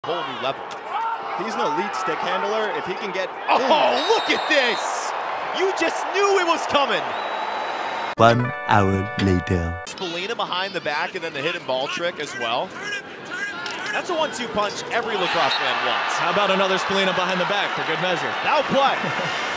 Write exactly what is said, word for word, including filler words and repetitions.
Whole new level. He's an elite stick handler. If he can get, oh, look at this! You just knew it was coming. One hour later. Spallina behind the back and then the hidden ball trick as well. That's a one two punch every lacrosse fan wants. How about another Spallina behind the back for good measure? Now play.